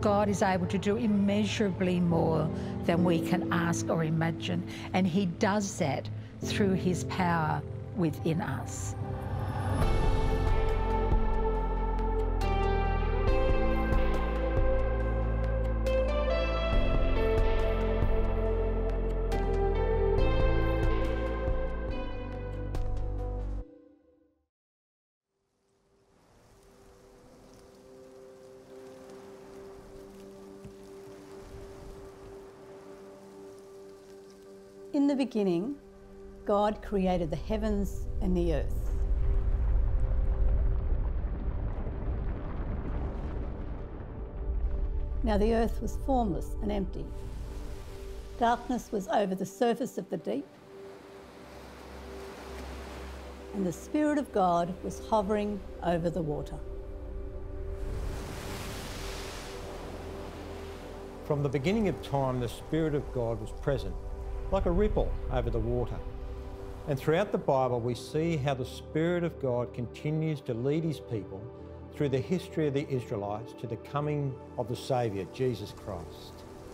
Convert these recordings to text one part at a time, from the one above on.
God is able to do immeasurably more than we can ask or imagine, and he does that through his power within us. In the beginning, God created the heavens and the earth. Now the earth was formless and empty. Darkness was over the surface of the deep, and the Spirit of God was hovering over the water. From the beginning of time, the Spirit of God was present, like a ripple over the water. And throughout the Bible, we see how the Spirit of God continues to lead his people through the history of the Israelites to the coming of the Saviour, Jesus Christ.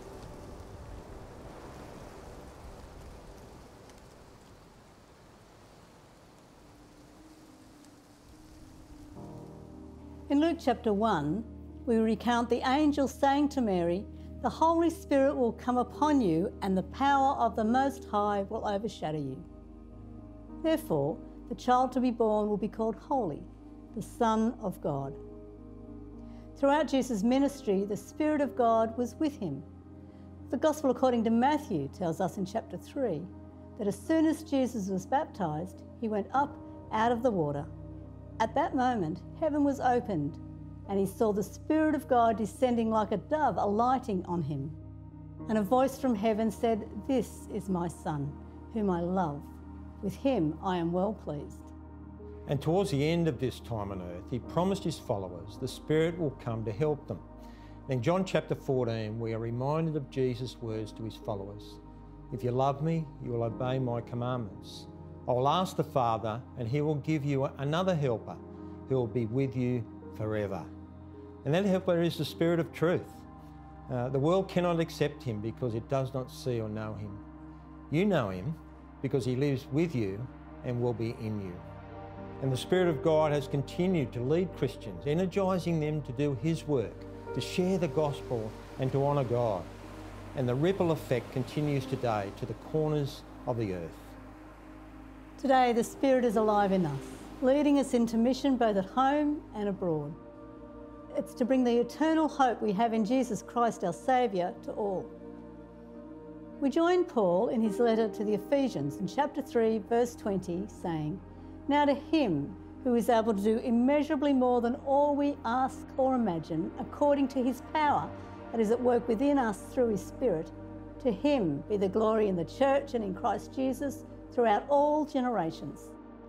In Luke chapter 1, we recount the angel saying to Mary, "The Holy Spirit will come upon you, and the power of the Most High will overshadow you. Therefore, the child to be born will be called Holy, the Son of God." Throughout Jesus' ministry, the Spirit of God was with him. The Gospel according to Matthew tells us in chapter 3 that as soon as Jesus was baptised, he went up out of the water. At that moment, heaven was opened, and he saw the Spirit of God descending like a dove, alighting on him. And a voice from heaven said, "This is my Son, whom I love. With him I am well pleased." And towards the end of this time on earth, he promised his followers the Spirit will come to help them. In John chapter 14, we are reminded of Jesus' words to his followers. "If you love me, you will obey my commandments. I will ask the Father, and he will give you another helper who will be with you forever." And that helper is the Spirit of truth. The world cannot accept him because it does not see or know him. You know him because he lives with you and will be in you. And the Spirit of God has continued to lead Christians, energising them to do his work, to share the gospel and to honour God. And the ripple effect continues today to the corners of the earth. Today, the Spirit is alive in us, leading us into mission both at home and abroad. It's to bring the eternal hope we have in Jesus Christ, our Saviour, to all. We join Paul in his letter to the Ephesians in chapter 3, verse 20, saying, "Now to him who is able to do immeasurably more than all we ask or imagine, according to his power that is at work within us through his Spirit, to him be the glory in the church and in Christ Jesus throughout all generations."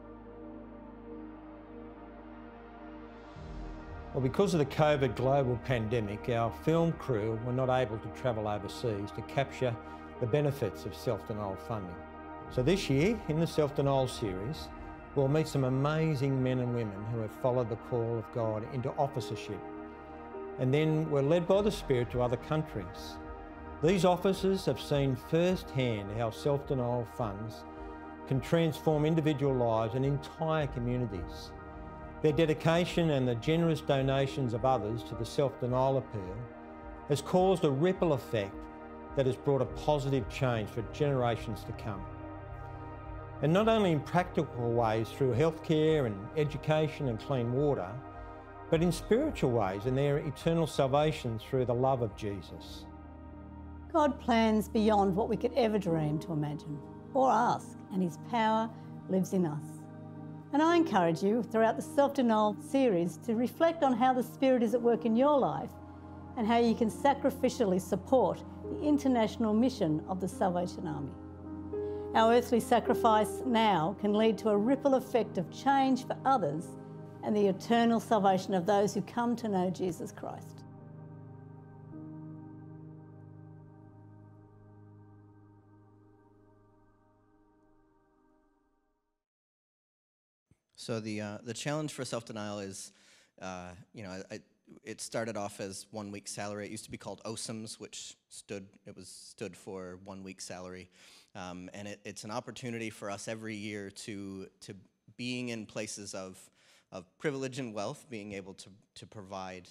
Well, because of the COVID global pandemic, our film crew were not able to travel overseas to capture the benefits of self-denial funding. So this year, in the Self-Denial series, we'll meet some amazing men and women who have followed the call of God into officership. And then we're led by the Spirit to other countries. These officers have seen firsthand how self-denial funds can transform individual lives and entire communities. Their dedication and the generous donations of others to the self-denial appeal has caused a ripple effect that has brought a positive change for generations to come. And not only in practical ways through healthcare and education and clean water, but in spiritual ways in their eternal salvation through the love of Jesus. God plans beyond what we could ever dream to imagine or ask, and his power lives in us. And I encourage you throughout the Self-Denial series to reflect on how the Spirit is at work in your life and how you can sacrificially support the international mission of the Salvation Army. Our earthly sacrifice now can lead to a ripple effect of change for others and the eternal salvation of those who come to know Jesus Christ. So the challenge for self-denial is, it started off as 1 week's salary. It used to be called OSAMS, which stood for 1 week's salary. And it's an opportunity for us every year to being in places of privilege and wealth, being able to provide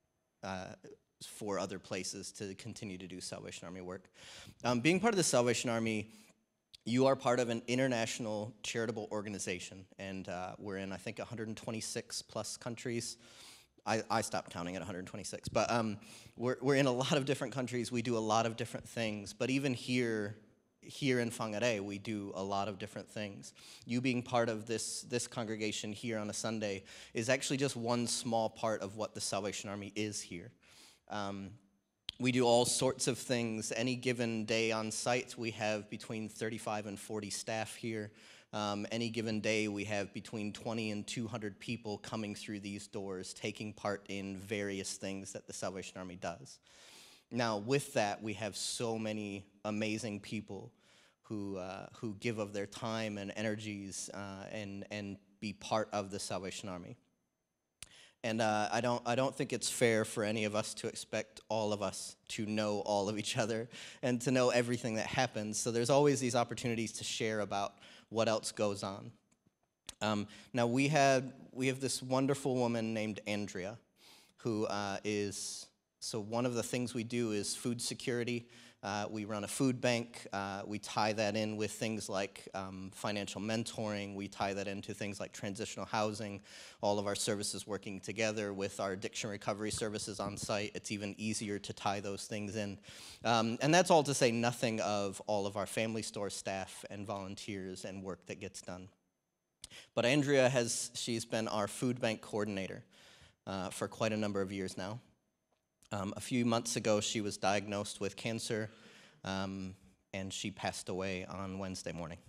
for other places to continue to do Salvation Army work. Being part of the Salvation Army, you are part of an international charitable organization, and we're in, I think, 126 plus countries. I stopped counting at 126, but we're in a lot of different countries. We do a lot of different things, but even here in Whangarei, we do a lot of different things. You being part of this congregation here on a Sunday is actually just one small part of what the Salvation Army is here. We do all sorts of things. Any given day on site, we have between 35 and 40 staff here. Any given day, we have between 20 and 200 people coming through these doors, taking part in various things that the Salvation Army does. Now, with that, we have so many amazing people who give of their time and energies and be part of the Salvation Army. And I don't think it's fair for any of us to expect all of us to know all of each other and to know everything that happens. So there's always these opportunities to share about what else goes on. Now we have this wonderful woman named Andrea, who so one of the things we do is food security. We run a food bank. We tie that in with things like financial mentoring. We tie that into things like transitional housing, all of our services working together with our addiction recovery services on site. It's even easier to tie those things in. And that's all to say nothing of all of our family store staff and volunteers and work that gets done. But Andrea she's been our food bank coordinator for quite a number of years now. A few months ago, she was diagnosed with cancer, and she passed away on Wednesday morning.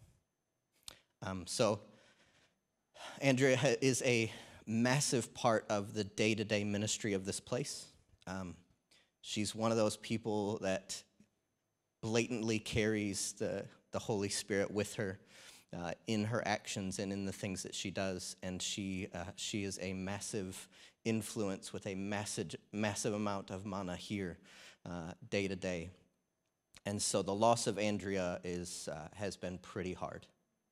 So Andrea is a massive part of the day-to-day ministry of this place. She's one of those people that blatantly carries the Holy Spirit with her in her actions and in the things that she does, and she is a massive influence with a massive amount of mana here day to day. And so the loss of Andrea has been pretty hard.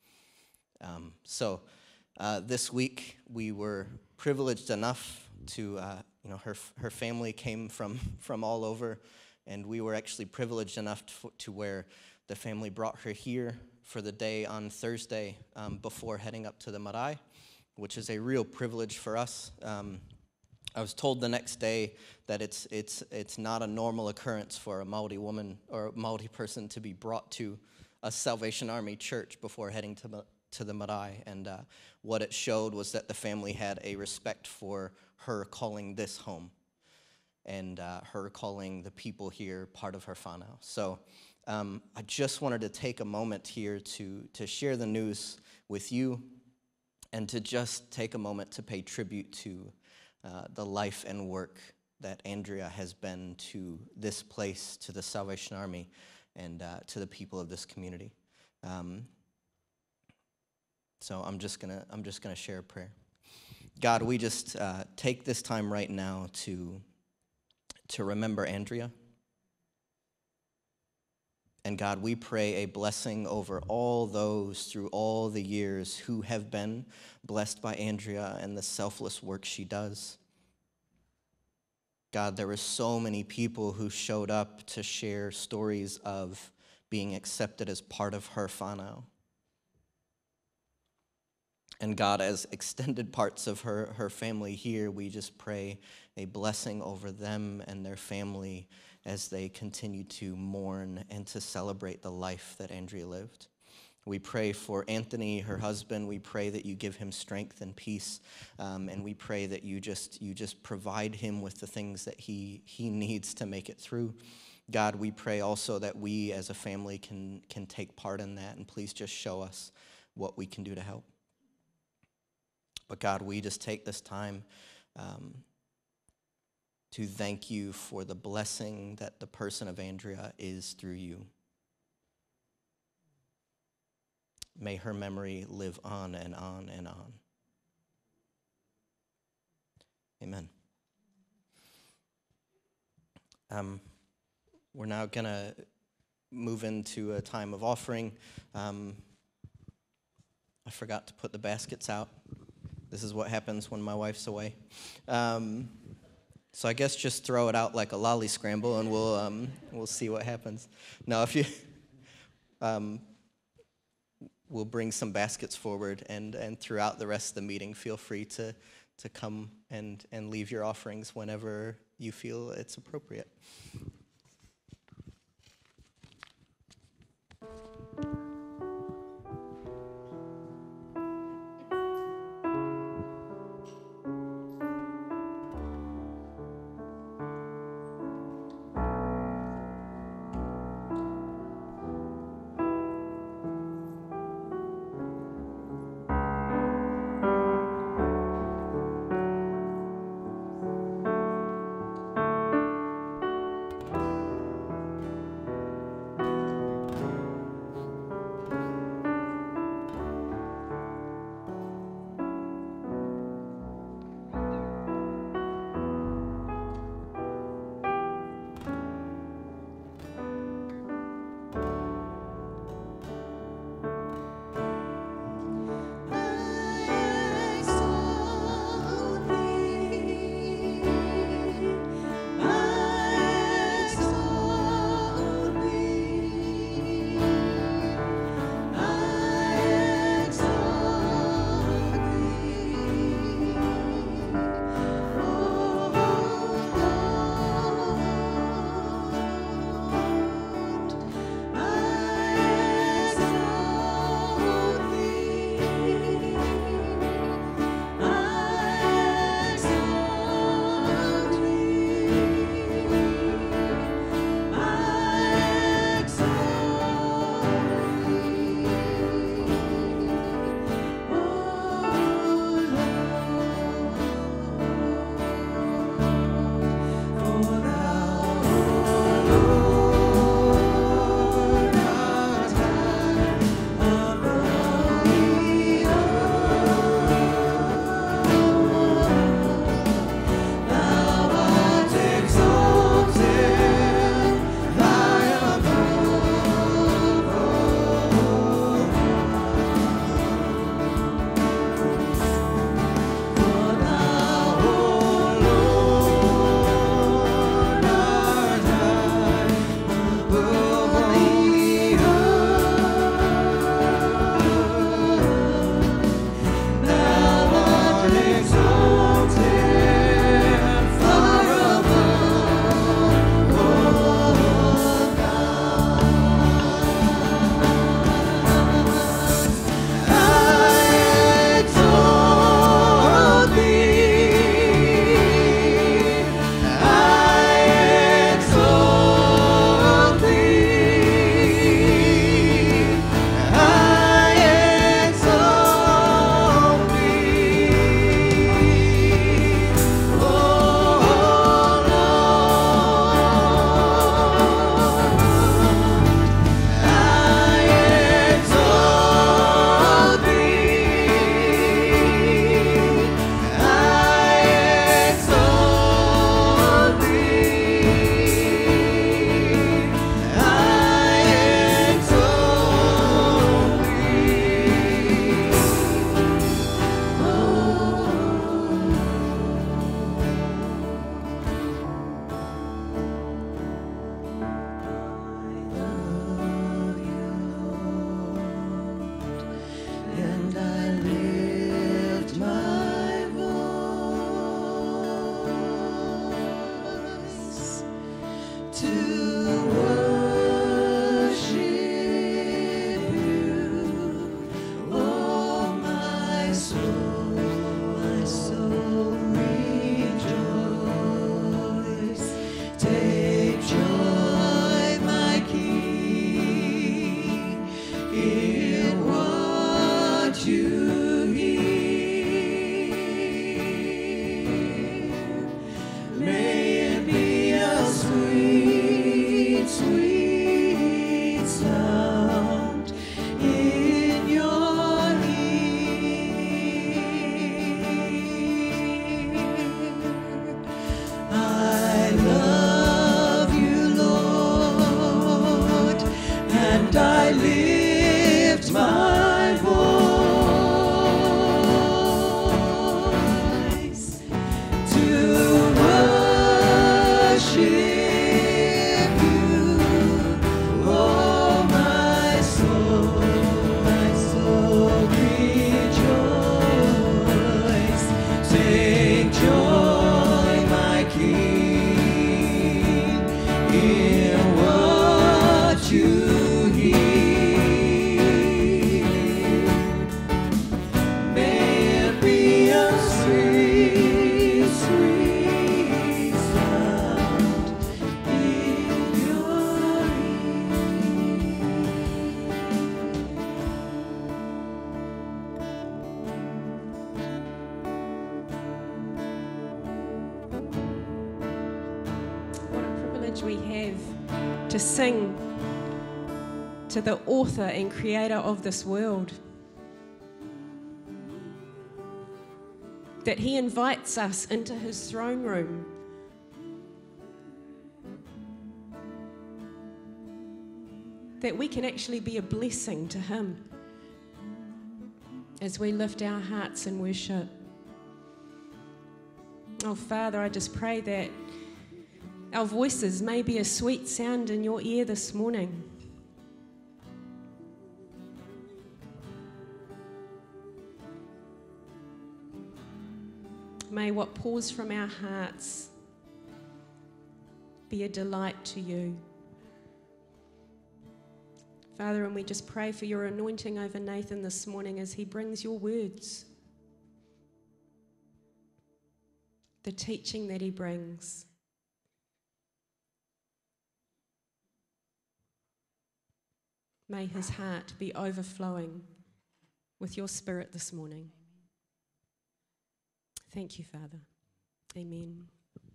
So this week we were privileged enough to, her family came from all over, and we were actually privileged enough to where the family brought her here for the day on Thursday before heading up to the marae, which is a real privilege for us. I was told the next day that it's not a normal occurrence for a Māori woman or a Māori person to be brought to a Salvation Army church before heading to the marae. And what it showed was that the family had a respect for her calling this home and her calling the people here part of her whānau. So I just wanted to take a moment here to share the news with you and to just take a moment to pay tribute to the life and work that Andrea has been to this place, to the Salvation Army, and to the people of this community. So I'm just gonna share a prayer. God, we just take this time right now to remember Andrea. And God, we pray a blessing over all those through all the years who have been blessed by Andrea and the selfless work she does. God, there were so many people who showed up to share stories of being accepted as part of her whānau. And God, as extended parts of her family here, we just pray a blessing over them and their family as they continue to mourn and to celebrate the life that Andrea lived. We pray for Anthony, her husband. We pray that you give him strength and peace, and we pray that you just provide him with the things that he needs to make it through. God, we pray also that we as a family can take part in that, and please just show us what we can do to help. But God, we just take this time to thank you for the blessing that the person of Andrea is through you. May her memory live on and on and on. Amen. We're now going to move into a time of offering. I forgot to put the baskets out. This is what happens when my wife's away. So I guess just throw it out like a lolly scramble, and we'll see what happens. Now, if you, we'll bring some baskets forward, and throughout the rest of the meeting, feel free to come and leave your offerings whenever you feel it's appropriate. May it be a sweet privilege we have to sing to the author and creator of this world. That he invites us into his throne room. That we can actually be a blessing to him as we lift our hearts in worship. Oh, Father, I just pray that our voices may be a sweet sound in your ear this morning. May what pours from our hearts be a delight to you. Father, and we just pray for your anointing over Nathan this morning as he brings your words, the teaching that he brings. May his heart be overflowing with your spirit this morning. Thank you, Father. Amen.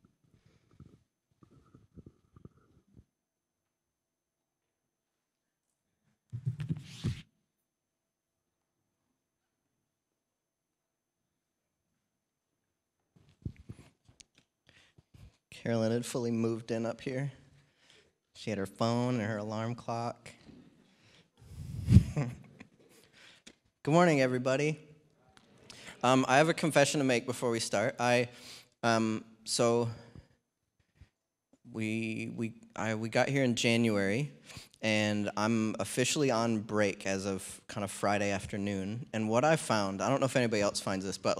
Carolyn had fully moved in up here. She had her phone and her alarm clock. Good morning, everybody. I have a confession to make before we start. We got here in January, and I'm officially on break as of kind of Friday afternoon. And what I found, I don't know if anybody else finds this, but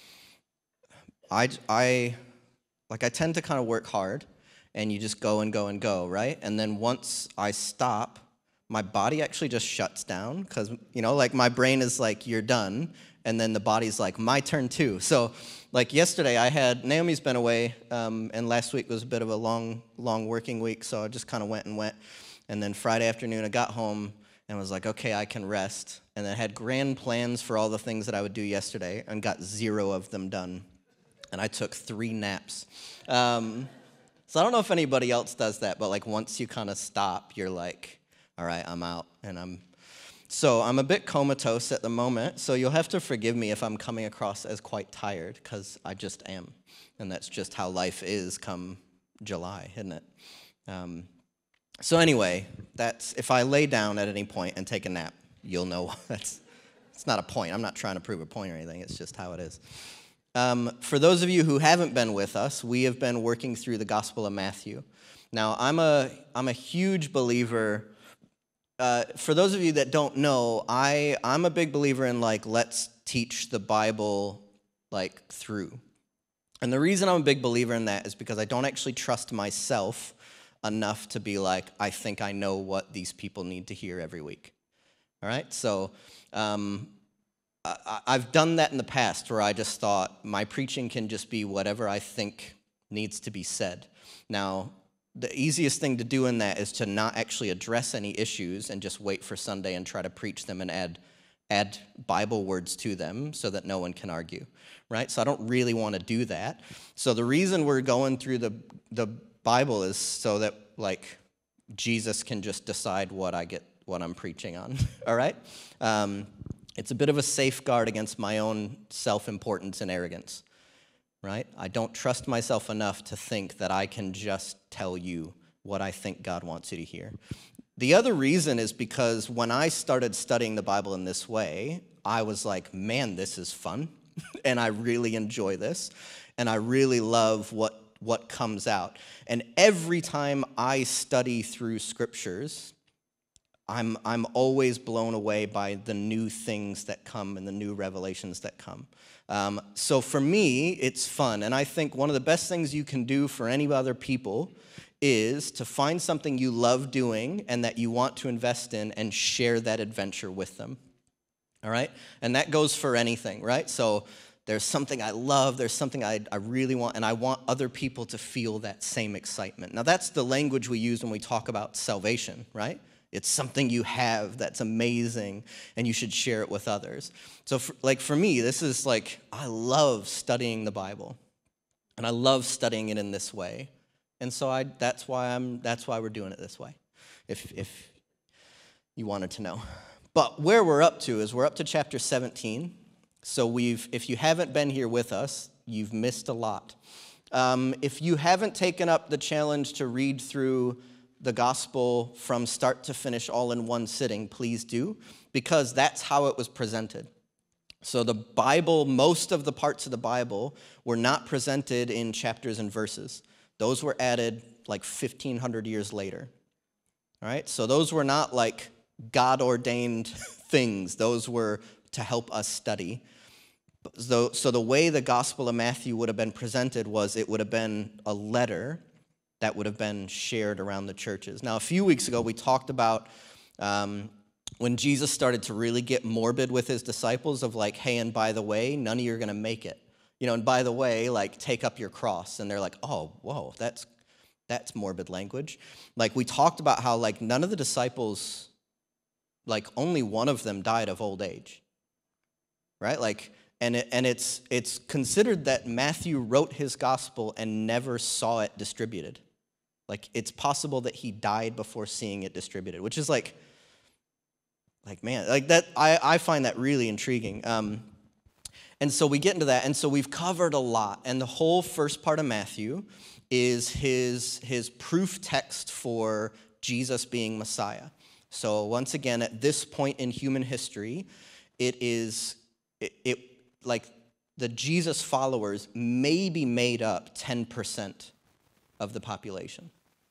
I tend to kind of work hard, and you just go and go and go, right? And then once I stop, my body actually just shuts down because, my brain is like, you're done. And then the body's like, my turn too. So yesterday Naomi's been away, and last week was a bit of a long working week. So I just kind of went. And then Friday afternoon I got home and was like, okay, I can rest. And then had grand plans for all the things that I would do yesterday and got 0 of them done. And I took 3 naps. So I don't know if anybody else does that, but once you kind of stop, you're like, all right, I'm out. And I'm a bit comatose at the moment, so you'll have to forgive me if I'm coming across as quite tired, because I just am. And that's just how life is come July, isn't it? So anyway, that's if I lay down at any point and take a nap, you'll know it's not a point. I'm not trying to prove a point or anything. It's just how it is. For those of you who haven't been with us, we have been working through the Gospel of Matthew. Now, I'm a huge believer. For those of you that don't know, I'm a big believer in let's teach the Bible through. And the reason I'm a big believer in that is because I don't actually trust myself enough to be I think I know what these people need to hear every week. All right? So I've done that in the past where I just thought my preaching can just be whatever I think needs to be said. Now, the easiest thing to do in that is to not actually address any issues and just wait for Sunday and try to preach them and add Bible words to them so that no one can argue, right? So I don't really want to do that. So the reason we're going through the Bible is so that Jesus can just decide what I'm preaching on, all right? It's a bit of a safeguard against my own self-importance and arrogance. Right? I don't trust myself enough to think that I can just tell you what I think God wants you to hear. The other reason is because when I started studying the Bible in this way, I was like, man, this is fun, and I really enjoy this, and I really love what comes out. And every time I study through scriptures, I'm always blown away by the new things that come and the new revelations that come. So for me, it's fun. And I think one of the best things you can do for any other people is to find something you love doing and that you want to invest in and share that adventure with them. All right? And that goes for anything, right? So there's something I love, there's something I really want, and I want other people to feel that same excitement. Now, that's the language we use when we talk about salvation, right? It's something you have that's amazing, and you should share it with others. So for me, this is I love studying the Bible, and I love studying it in this way And so that's why we're doing it this way, if you wanted to know. But where we're up to is we're up to chapter 17. So if you haven't been here with us, you've missed a lot. If you haven't taken up the challenge to read through the gospel from start to finish all in one sitting, please do, because that's how it was presented. So the Bible, most of the parts of the Bible were not presented in chapters and verses. Those were added like 1,500 years later. All right, so those were not like God-ordained things. Those were to help us study. So the way the Gospel of Matthew would have been presented was it would have been a letter that would have been shared around the churches. Now, a few weeks ago, we talked about when Jesus started to really get morbid with his disciples of like, hey, and by the way, none of you are going to make it. And by the way, like, take up your cross. And they're like, oh, whoa, that's morbid language. Like, we talked about how, like, none of the disciples, like, only one of them died of old age, right? Like, and it's considered that Matthew wrote his gospel and never saw it distributed. Like, it's possible that he died before seeing it distributed, which is like man, like that, I find that really intriguing. And so we get into that, and so we've covered a lot, and the whole first part of Matthew is his proof text for Jesus being Messiah. So once again, at this point in human history, it like the Jesus followers maybe made up 10% of the population.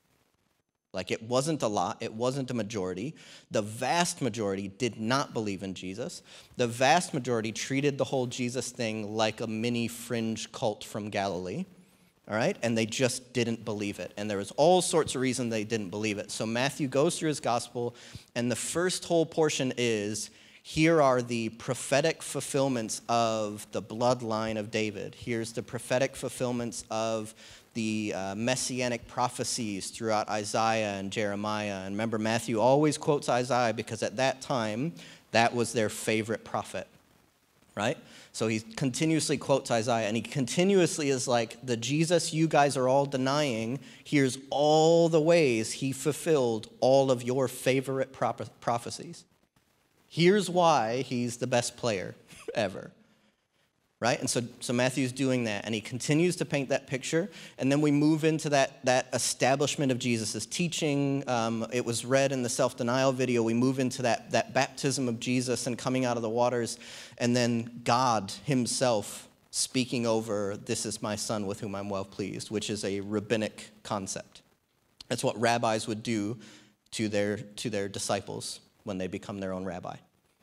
Like, it wasn't a lot, it wasn't a majority. The vast majority did not believe in Jesus. The vast majority treated the whole Jesus thing like a mini fringe cult from Galilee, all right? And they just didn't believe it. And there was all sorts of reasons they didn't believe it. So Matthew goes through his gospel, and the first whole portion is, here are the prophetic fulfillments of the bloodline of David. Here's the prophetic fulfillments of the messianic prophecies throughout Isaiah and Jeremiah. And remember, Matthew always quotes Isaiah because at that time, that was their favorite prophet, right? So he continuously quotes Isaiah, and he continuously is like, the Jesus you guys are all denying, here's all the ways he fulfilled all of your favorite prophecies. Here's why he's the best player ever. Right? And so Matthew's doing that, and he continues to paint that picture, and then we move into that establishment of Jesus' teaching. It was read in the self-denial video. We move into that baptism of Jesus and coming out of the waters, and then God himself speaking over, this is my son with whom I'm well pleased, which is a rabbinic concept. That's what rabbis would do to their disciples when they become their own rabbi.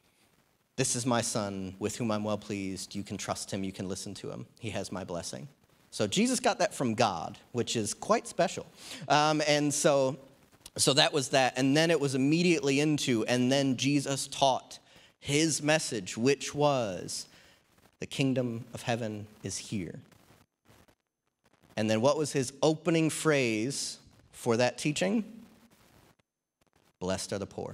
This is my son with whom I'm well pleased. You can trust him. You can listen to him. He has my blessing. So Jesus got that from God, which is quite special. And so that was that. And then it was immediately into, and then Jesus taught his message, which was, the kingdom of heaven is here. And then what was his opening phrase for that teaching? Blessed are the poor.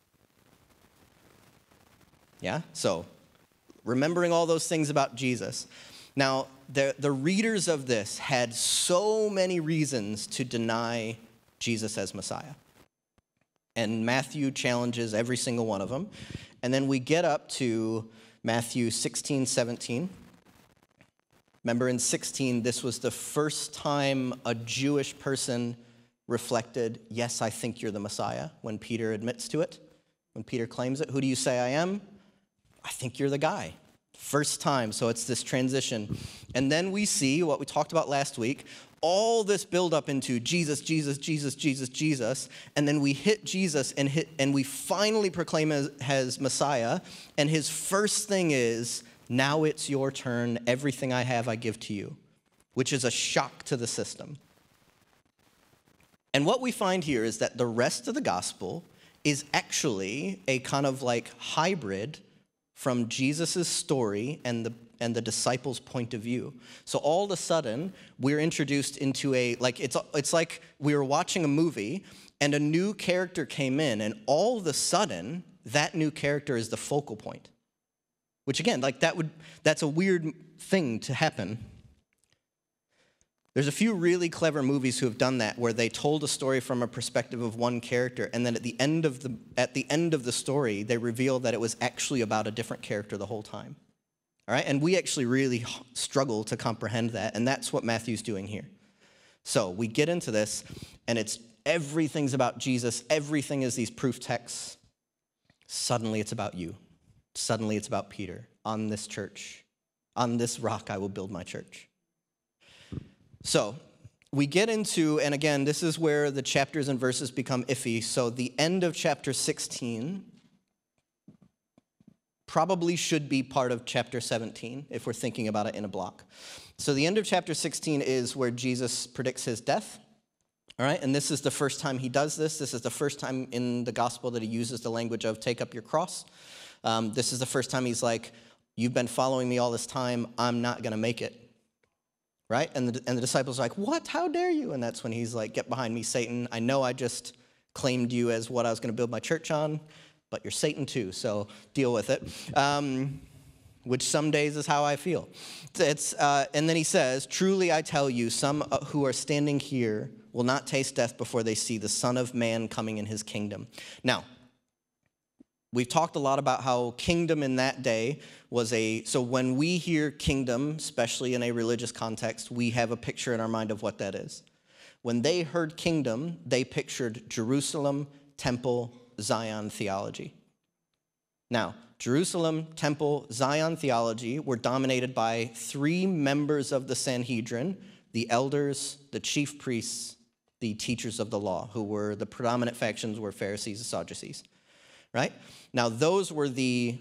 Yeah? So, remembering all those things about Jesus. Now, the readers of this had so many reasons to deny Jesus as Messiah. And Matthew challenges every single one of them. And then we get up to Matthew 16, 17. Remember, in 16, this was the first time a Jewish person reflected, yes, I think you're the Messiah, when Peter admits to it, when Peter claims it. Who do you say I am? I think you're the guy. First time, so it's this transition. And then we see what we talked about last week, all this build up into Jesus, Jesus, Jesus, Jesus, Jesus, and then we hit Jesus and we finally proclaim as Messiah, and his first thing is, now it's your turn, everything I have I give to you, which is a shock to the system. And what we find here is that the rest of the gospel is actually a kind of like hybrid from Jesus' story and the disciples' point of view. So all of a sudden, we're introduced into it's like we were watching a movie and a new character came in, and all of a sudden, that new character is the focal point. Which again, that's a weird thing to happen. There's a few really clever movies who have done that, where they told a story from a perspective of one character, and then at the end of the story, they reveal that it was actually about a different character the whole time. All right? And we actually really struggle to comprehend that, and that's what Matthew's doing here. So we get into this, and everything's about Jesus. Everything is these proof texts. Suddenly it's about you. Suddenly it's about Peter. On this church, on this rock I will build my church. So we get into, and again, this is where the chapters and verses become iffy. So the end of chapter 16 probably should be part of chapter 17 if we're thinking about it in a block. So the end of chapter 16 is where Jesus predicts his death. All right, and this is the first time he does this. This is the first time in the gospel that he uses the language of take up your cross. This is the first time he's like, you've been following me all this time. I'm not going to make it. Right? And the disciples are like, what? How dare you? And that's when he's like, get behind me, Satan. I know I just claimed you as what I was going to build my church on, but you're Satan too, so deal with it. Which some days is how I feel. And then he says, truly I tell you, some who are standing here will not taste death before they see the Son of Man coming in his kingdom. Now, we've talked a lot about how kingdom in that day was so when we hear kingdom, especially in a religious context, we have a picture in our mind of what that is. When they heard kingdom, they pictured Jerusalem, temple, Zion theology. Now, Jerusalem, temple, Zion theology were dominated by 3 members of the Sanhedrin, the elders, the chief priests, the teachers of the law, who were the predominant factions were Pharisees and Sadducees. Right? Now, those were the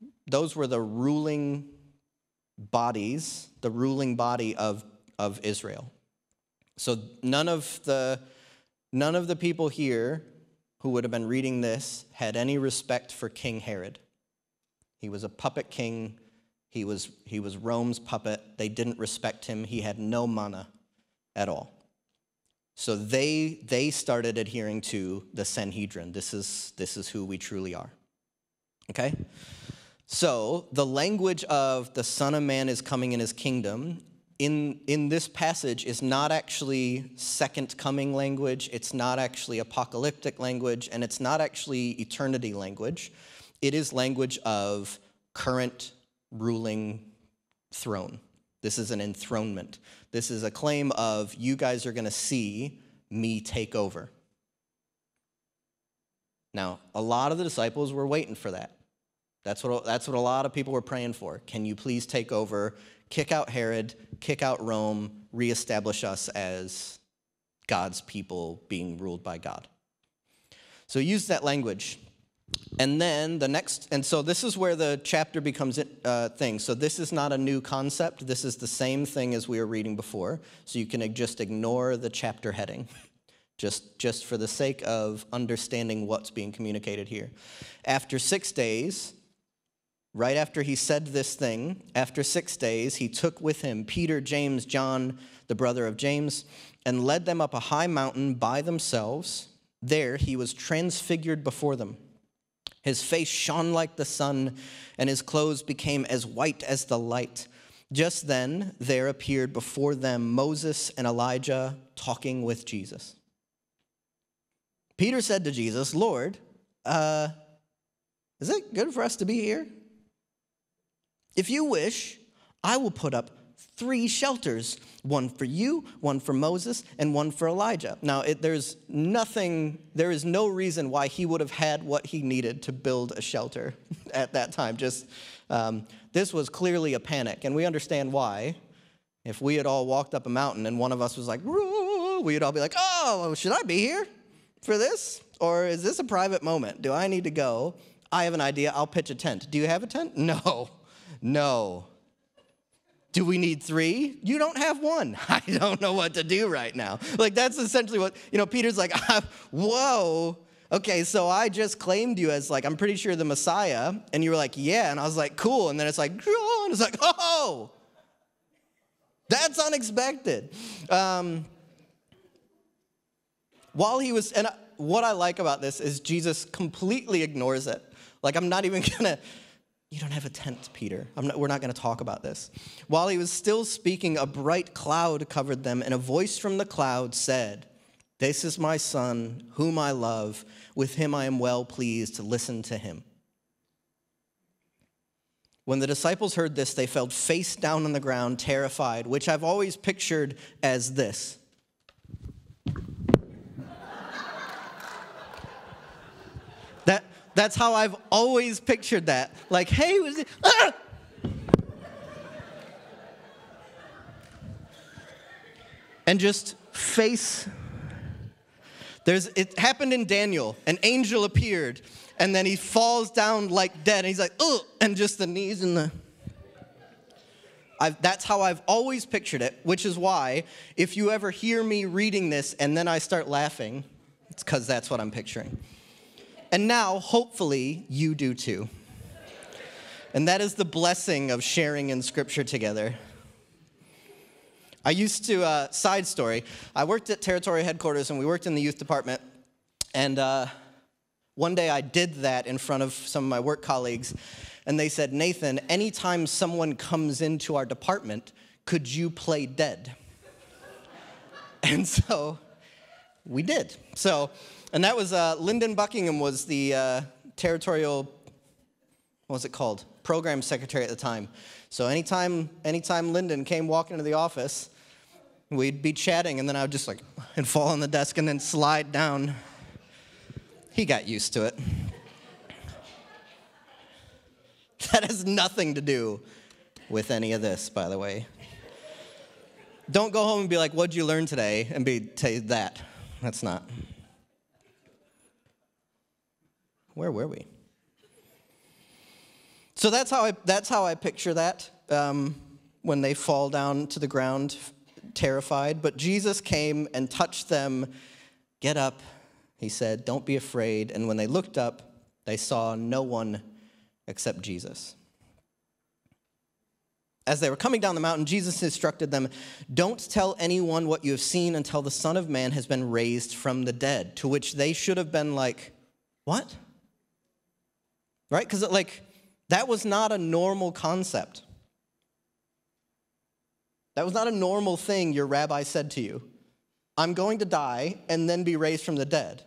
ruling bodies, the ruling body of Israel. So none of the people here who would have been reading this had any respect for King Herod. He was a puppet king. He was Rome's puppet. They didn't respect him. He had no mana at all. So they started adhering to the Sanhedrin. This is who we truly are. Okay? So the language of the Son of Man is coming in his kingdom in this passage is not actually second coming language. It's not actually apocalyptic language, and it's not actually eternity language. It is language of current ruling throne. This is an enthronement. This is a claim of you guys are going to see me take over. Now, a lot of the disciples were waiting for that. That's what a lot of people were praying for. Can you please take over, kick out Herod, kick out Rome, reestablish us as God's people being ruled by God? So use that language. And then so this is where the chapter becomes a thing. So this is not a new concept. This is the same thing as we were reading before. So you can just ignore the chapter heading, just for the sake of understanding what's being communicated here. After 6 days, right after he said this thing, after 6 days, he took with him Peter, James, John, the brother of James, and led them up a high mountain by themselves. There he was transfigured before them. His face shone like the sun, and his clothes became as white as the light. Just then there appeared before them Moses and Elijah talking with Jesus. Peter said to Jesus, Lord, is it good for us to be here? If you wish, I will put up 3 shelters, one for you, one for Moses, and one for Elijah. Now, there is no reason why he would have had what he needed to build a shelter at that time. This was clearly a panic, and we understand why. If we had all walked up a mountain and one of us was like, we'd all be like, oh, should I be here for this? Or is this a private moment? Do I need to go? I have an idea. I'll pitch a tent. Do you have a tent? No. Do we need 3? You don't have 1. I don't know what to do right now. Like, that's essentially what, Peter's like, whoa. Okay, so I just claimed you as, like, I'm pretty sure the Messiah. And you were like, yeah. And I was like, cool. And then it's like, and it's like, oh, that's unexpected. While he was, and what I like about this is Jesus completely ignores it. Like, I'm not even gonna, You don't have a tent, Peter. We're not going to talk about this. While he was still speaking, a bright cloud covered them, and a voice from the cloud said, "This is my son, whom I love. With him I am well pleased. Listen to him." When the disciples heard this, they fell face down on the ground, terrified, which I've always pictured as this. That's how I've always pictured that. Like, hey, was it? Ah! And just face. It happened in Daniel. An angel appeared, and then he falls down like dead, and he's like, ugh, and just the knees and the. That's how I've always pictured it, which is why if you ever hear me reading this and then I start laughing, it's because that's what I'm picturing. And now, hopefully, you do too. And that is the blessing of sharing in Scripture together. I used to, side story, I worked at Territorial Headquarters and we worked in the youth department. And one day I did that in front of some of my work colleagues. And they said, "Nathan, anytime someone comes into our department, could you play dead?" And so we did. And that was, Lyndon Buckingham was the territorial, what was it called? Program secretary at the time. So anytime Lyndon came walking into the office, we'd be chatting, and then I would just and fall on the desk and then slide down. He got used to it. That has nothing to do with any of this, by the way. Don't go home and be like, "What'd you learn today?" and say that. That's not. Where were we? So that's how I picture that when they fall down to the ground, terrified. But Jesus came and touched them. "Get up," he said. "Don't be afraid." And when they looked up, they saw no one except Jesus. As they were coming down the mountain, Jesus instructed them, "Don't tell anyone what you have seen until the Son of Man has been raised from the dead." To which they should have been like, "What?" Right? Because that was not a normal concept. That was not a normal thing your rabbi said to you. "I'm going to die and then be raised from the dead."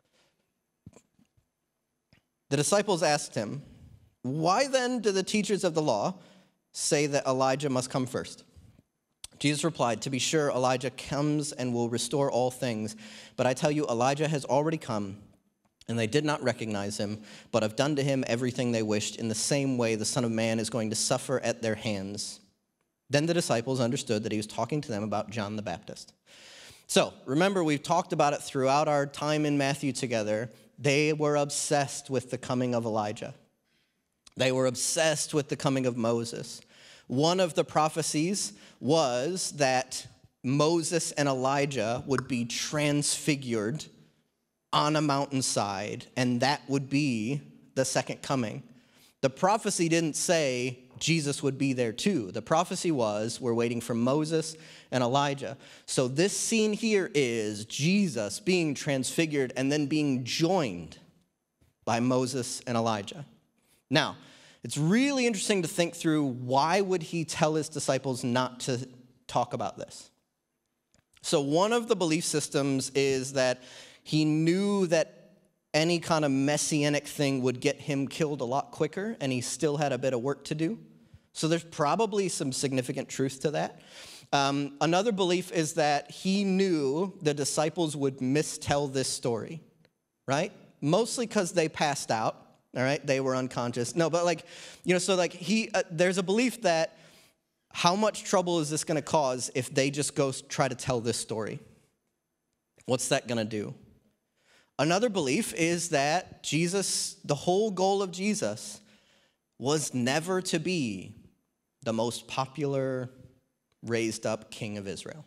The disciples asked him, "Why then do the teachers of the law say that Elijah must come first?" Jesus replied, "To be sure, Elijah comes and will restore all things. But I tell you, Elijah has already come, and they did not recognize him, but have done to him everything they wished. In the same way, the Son of Man is going to suffer at their hands." Then the disciples understood that he was talking to them about John the Baptist. So, remember, we've talked about it throughout our time in Matthew together. They were obsessed with the coming of Elijah. They were obsessed with the coming of Moses. One of the prophecies was that Moses and Elijah would be transfigured on a mountainside, and that would be the second coming. The prophecy didn't say Jesus would be there too. The prophecy was, we're waiting for Moses and Elijah. So this scene here is Jesus being transfigured and then being joined by Moses and Elijah. Now, it's really interesting to think through, why would he tell his disciples not to talk about this? So one of the belief systems is that he knew that any kind of messianic thing would get him killed a lot quicker, and he still had a bit of work to do. So there's probably some significant truth to that. Another belief is that he knew the disciples would mistell this story, right? Mostly because they passed out, all right? They were unconscious. No, but there's a belief that how much trouble is this going to cause if they just go try to tell this story? What's that going to do? Another belief is that Jesus, the whole goal of Jesus, was never to be the most popular, raised up king of Israel.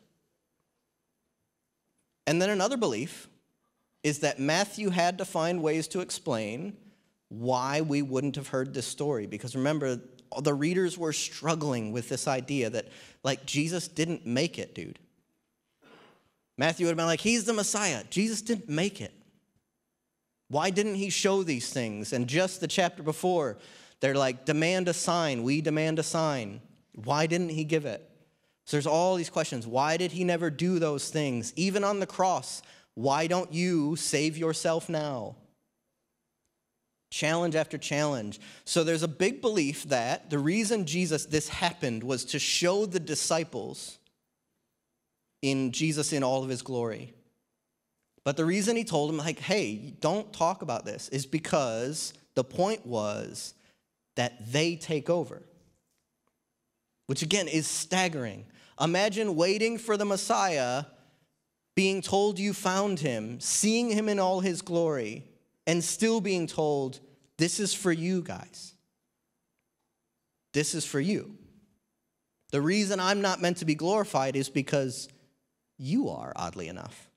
And then another belief is that Matthew had to find ways to explain why we wouldn't have heard this story. Because remember, the readers were struggling with this idea that, Jesus didn't make it, dude. Matthew would have been like, he's the Messiah. Jesus didn't make it. Why didn't he show these things? And just the chapter before, They're like, demand a sign. We demand a sign. Why didn't he give it? So there's all these questions. Why did he never do those things? Even on the cross, why don't you save yourself now? Challenge after challenge. So there's a big belief that the reason this happened was to show the disciples in Jesus in all of his glory. But the reason he told them, like, hey, don't talk about this, is because the point was that they take over. Which again is staggering. Imagine waiting for the Messiah, being told you found him, seeing him in all his glory, and still being told, this is for you guys. This is for you. The reason I'm not meant to be glorified is because you are, oddly enough.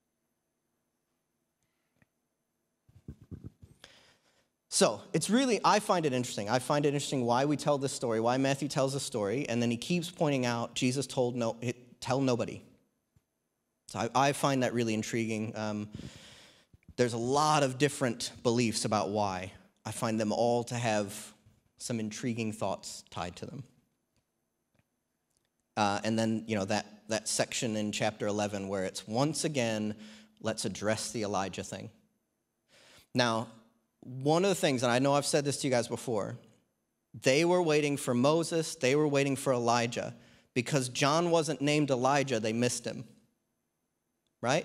So it's really, I find it interesting. I find it interesting why we tell this story, why Matthew tells this story, and then he keeps pointing out Jesus told tell nobody. So I find that really intriguing. There's a lot of different beliefs about why. I find them all to have some intriguing thoughts tied to them. And then, that section in chapter 11 where it's once again, let's address the Elijah thing. Now, one of the things, and I know I've said this to you guys before, they were waiting for Moses, they were waiting for Elijah. Because John wasn't named Elijah, they missed him. Right?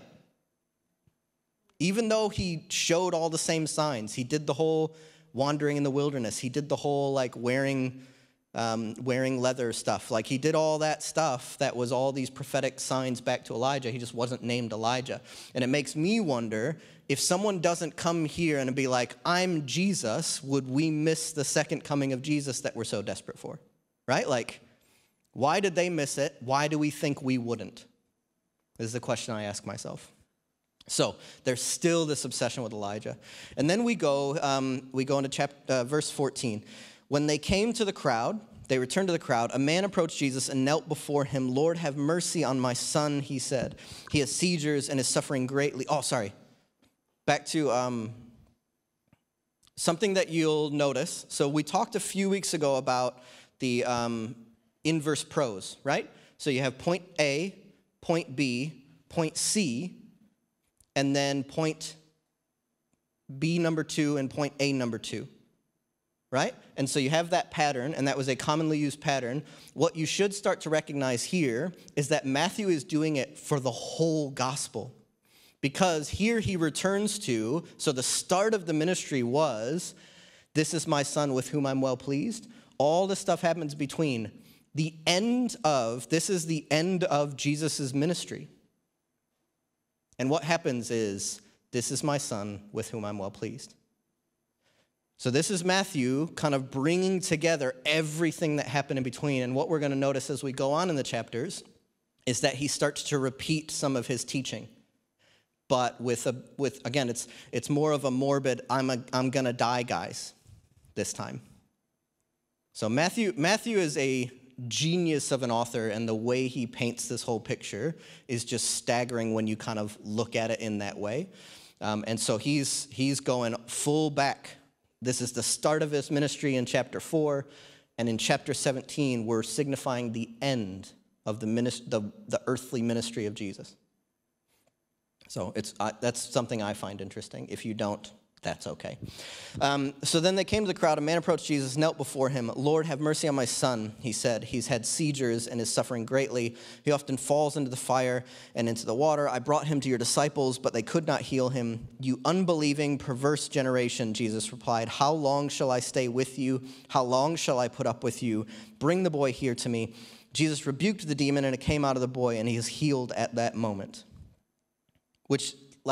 Even though he showed all the same signs, he did the whole wandering in the wilderness, he did the whole wearing leather stuff, he did all that stuff that was all these prophetic signs back to Elijah. He just wasn't named Elijah. And it makes me wonder, if someone doesn't come here and be like, I'm Jesus, would we miss the second coming of Jesus that we're so desperate for? Right? Why did they miss it? Why do we think we wouldn't? This is the question I ask myself. So there's still this obsession with Elijah. And then we go into verse 14. When they came to the crowd, they returned to the crowd. A man approached Jesus and knelt before him. Lord, have mercy on my son, he said. He has seizures and is suffering greatly. Oh, sorry. Back to something that you'll notice. So we talked a few weeks ago about the inverse prose, right? So you have point A, point B, point C, and then point B number 2 and point A number 2, right? And so you have that pattern, and that was a commonly used pattern. What you should start to recognize here is that Matthew is doing it for the whole gospel. Because here he returns to, so the start of the ministry was, this is my son with whom I'm well pleased. All the stuff happens between. This is the end of Jesus' ministry. And what happens is, this is my son with whom I'm well pleased. So this is Matthew kind of bringing together everything that happened in between. And what we're going to notice as we go on in the chapters is that he starts to repeat some of his teaching. But again, it's more of a morbid, I'm going to die, guys, this time. So Matthew is a genius of an author, and the way he paints this whole picture is just staggering when you kind of look at it in that way. And so he's going full back. This is the start of his ministry in chapter 4, and in chapter 17, we're signifying the end of the earthly ministry of Jesus. So that's something I find interesting. If you don't, that's okay. So then they came to the crowd. A man approached Jesus, knelt before him. Lord, have mercy on my son, he said. He's had seizures and is suffering greatly. He often falls into the fire and into the water. I brought him to your disciples, but they could not heal him. You unbelieving, perverse generation, Jesus replied. How long shall I stay with you? How long shall I put up with you? Bring the boy here to me. Jesus rebuked the demon, and it came out of the boy, and he is healed at that moment. Which,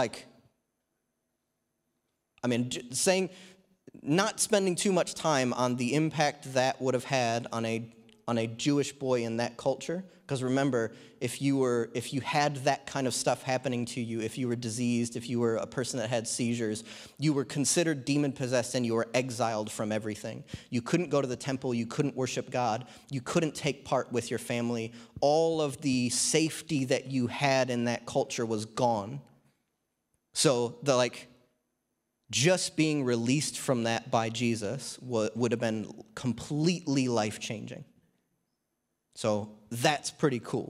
saying, not spending too much time on the impact that would have had on a Jewish boy in that culture. Because remember, if you had that kind of stuff happening to you, if you were diseased, if you were a person that had seizures, you were considered demon-possessed and you were exiled from everything. You couldn't go to the temple. You couldn't worship God. You couldn't take part with your family. All of the safety that you had in that culture was gone. So just being released from that by Jesus would have been completely life-changing. So that's pretty cool.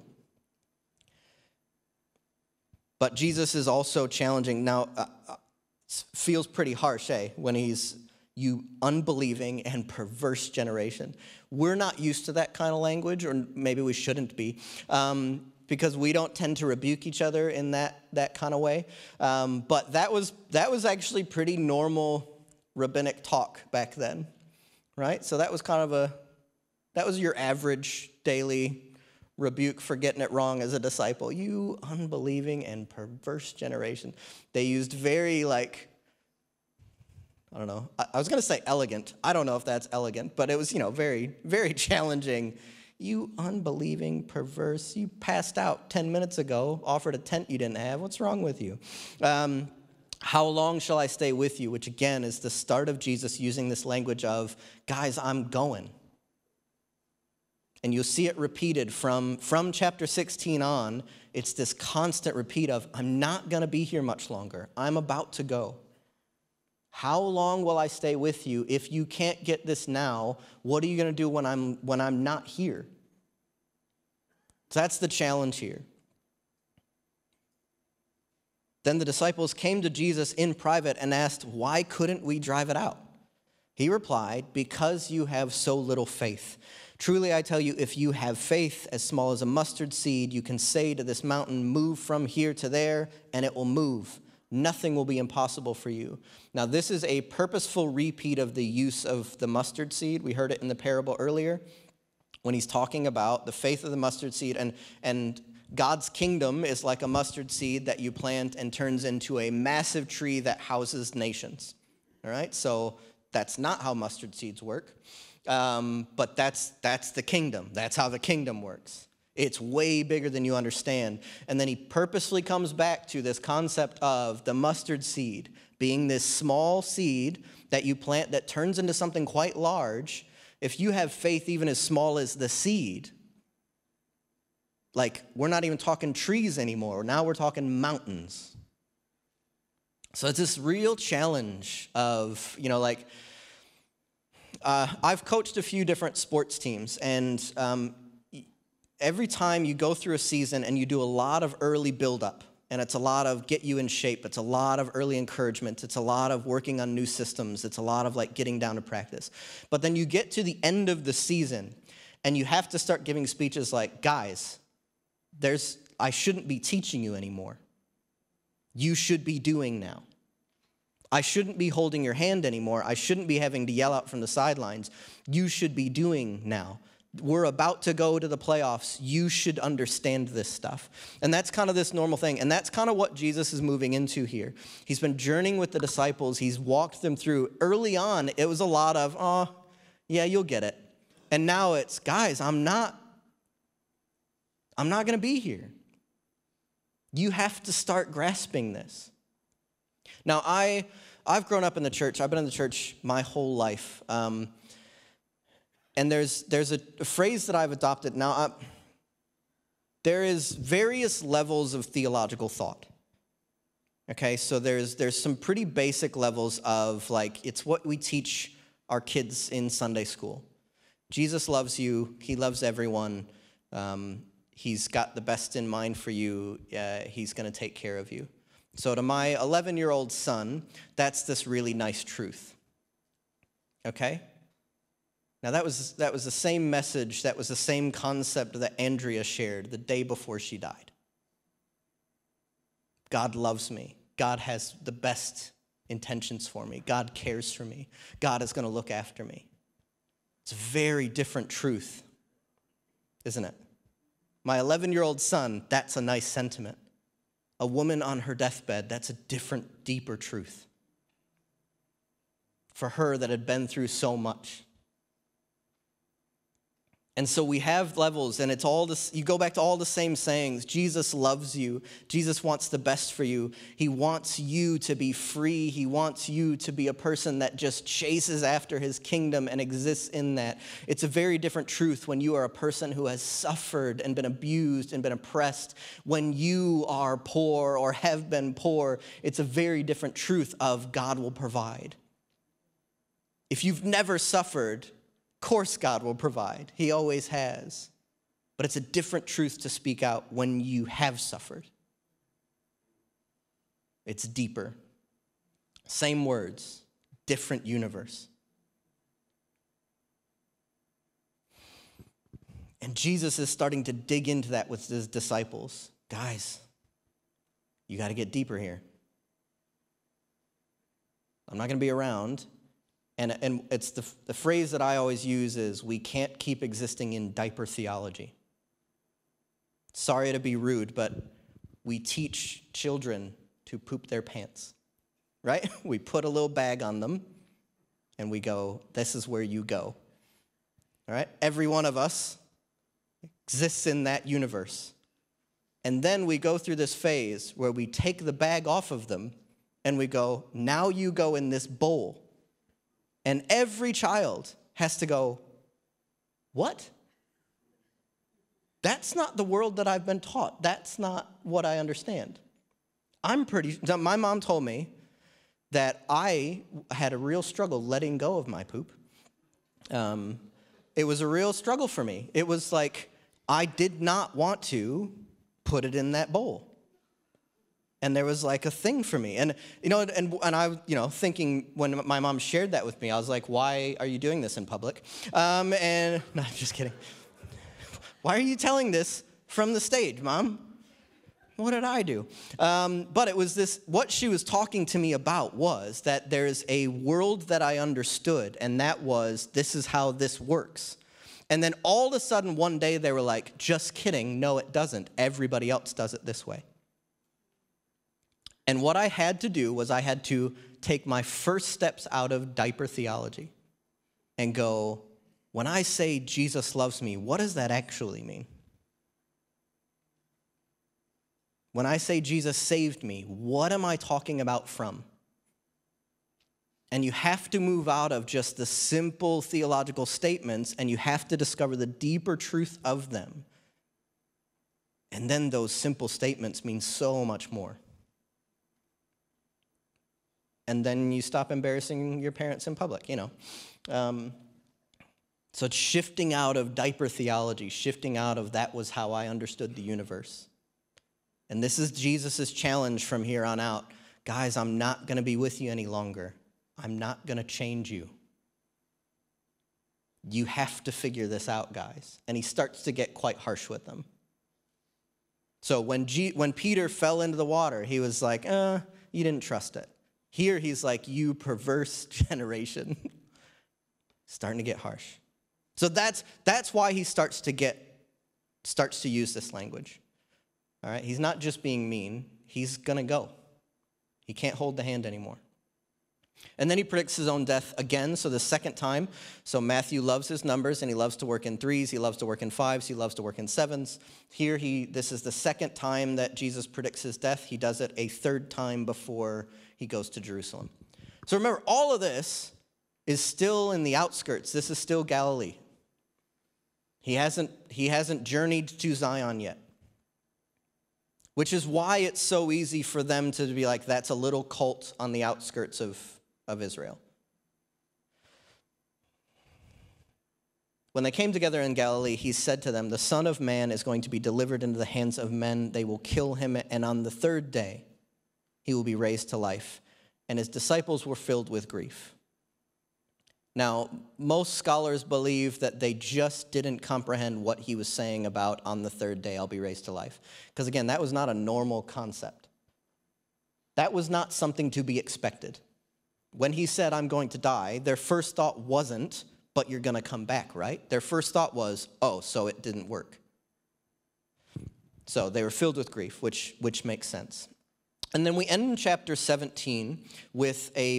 But Jesus is also challenging. Now, feels pretty harsh, when he's, you unbelieving and perverse generation. We're not used to that kind of language, or maybe we shouldn't be, because we don't tend to rebuke each other in that kind of way. But that was actually pretty normal rabbinic talk back then, right? So that was that was your average daily rebuke for getting it wrong as a disciple. You unbelieving and perverse generation. They used very, like, I don't know. I was going to say elegant. I don't know if that's elegant, but it was, very, very challenging. You unbelieving, perverse. You passed out 10 minutes ago, offered a tent you didn't have. What's wrong with you? How long shall I stay with you? Which, again, is the start of Jesus using this language of, guys, I'm going. And you'll see it repeated from chapter 16 on. It's this constant repeat of, I'm not going to be here much longer. I'm about to go. How long will I stay with you? If you can't get this now, what are you going to do when I'm not here? So that's the challenge here. Then the disciples came to Jesus in private and asked, why couldn't we drive it out? He replied, because you have so little faith. Truly, I tell you, if you have faith as small as a mustard seed, you can say to this mountain, move from here to there, and it will move. Nothing will be impossible for you. Now, this is a purposeful repeat of the use of the mustard seed. We heard it in the parable earlier when he's talking about the faith of the mustard seed. And God's kingdom is like a mustard seed that you plant and turns into a massive tree that houses nations. All right? So that's not how mustard seeds work. But that's the kingdom. That's how the kingdom works. It's way bigger than you understand. And then he purposely comes back to this concept of the mustard seed being this small seed that you plant that turns into something quite large. If you have faith even as small as the seed, like, we're not even talking trees anymore. Now we're talking mountains. So it's this real challenge of, I've coached a few different sports teams, and every time you go through a season and you do a lot of early buildup, and it's a lot of get you in shape, it's a lot of early encouragement, it's a lot of working on new systems, it's a lot of getting down to practice. But then you get to the end of the season, and you have to start giving speeches like, guys, I shouldn't be teaching you anymore. You should be doing now. I shouldn't be holding your hand anymore. I shouldn't be having to yell out from the sidelines. You should be doing now. We're about to go to the playoffs. You should understand this stuff. And that's kind of this normal thing. And that's kind of what Jesus is moving into here. He's been journeying with the disciples. He's walked them through. Early on, it was a lot of, oh, yeah, you'll get it. And now it's, guys, I'm not going to be here. You have to start grasping this. Now, I've grown up in the church. I've been in the church my whole life. And there's a phrase that I've adopted. Now, there is various levels of theological thought. Okay, so there's some pretty basic levels of, it's what we teach our kids in Sunday school. Jesus loves you. He loves everyone. He's got the best in mind for you. He's going to take care of you. So to my 11-year-old son, that's this really nice truth. Okay? Now, that was the same message, that was the same concept that Andrea shared the day before she died. God loves me. God has the best intentions for me. God cares for me. God is going to look after me. It's a very different truth, isn't it? My 11-year-old son, that's a nice sentiment. A woman on her deathbed, that's a different, deeper truth. For her that had been through so much. And so we have levels, and it's all this, you go back to all the same sayings. Jesus loves you. Jesus wants the best for you. He wants you to be free. He wants you to be a person that just chases after his kingdom and exists in that. It's a very different truth when you are a person who has suffered and been abused and been oppressed. When you are poor or have been poor, it's a very different truth of God will provide. If you've never suffered, of course God will provide. He always has. But it's a different truth to speak out when you have suffered. It's deeper. Same words, different universe. And Jesus is starting to dig into that with his disciples. Guys, you got to get deeper here. I'm not going to be around. And it's the phrase that I always use is, we can't keep existing in diaper theology. Sorry to be rude, but we teach children to poop their pants, right? We put a little bag on them, and we go, this is where you go. All right? Every one of us exists in that universe. And then we go through this phase where we take the bag off of them, and we go, now you go in this bowl. And every child has to go, what? That's not the world that I've been taught. That's not what I understand. My mom told me that I had a real struggle letting go of my poop. It was a real struggle for me. It was like I did not want to put it in that bowl. And there was like a thing for me. And, I, thinking when my mom shared that with me, I was like, why are you doing this in public? No, I'm just kidding. Why are you telling this from the stage, Mom? What did I do? But it was this, what she was talking to me about was that there's a world that I understood, and that was, this is how this works. And then all of a sudden, one day, they were like, just kidding, no, it doesn't. Everybody else does it this way. And what I had to do was I had to take my first steps out of diaper theology and go, when I say Jesus loves me, what does that actually mean? When I say Jesus saved me, what am I talking about from? And you have to move out of just the simple theological statements, and you have to discover the deeper truth of them. And then those simple statements mean so much more. And then you stop embarrassing your parents in public, So it's shifting out of diaper theology, shifting out of that was how I understood the universe. And this is Jesus' challenge from here on out. Guys, I'm not going to be with you any longer. I'm not going to change you. You have to figure this out, guys. And he starts to get quite harsh with them. So when Peter fell into the water, he was like, you didn't trust it. Here he's like, you perverse generation. Starting to get harsh. So that's why he starts to use this language. All right, he's not just being mean. He's going to go. He can't hold the hand anymore. And then he predicts his own death again, so the second time. So Matthew loves his numbers, and he loves to work in 3s. He loves to work in 5s. He loves to work in 7s. Here, this is the second time that Jesus predicts his death. He does it a third time before he goes to Jerusalem. So remember, all of this is still in the outskirts. This is still Galilee. He hasn't journeyed to Zion yet. Which is why it's so easy for them to be like, that's a little cult on the outskirts of Israel. When they came together in Galilee, he said to them, the Son of Man is going to be delivered into the hands of men. They will kill him, and on the third day, he will be raised to life. And his disciples were filled with grief. Now, most scholars believe that they just didn't comprehend what he was saying about on the third day I'll be raised to life. Because again, that was not a normal concept. That was not something to be expected. When he said, I'm going to die, their first thought wasn't, but you're going to come back, right? Their first thought was, oh, so it didn't work. So they were filled with grief, which makes sense. And then we end in chapter 17 with a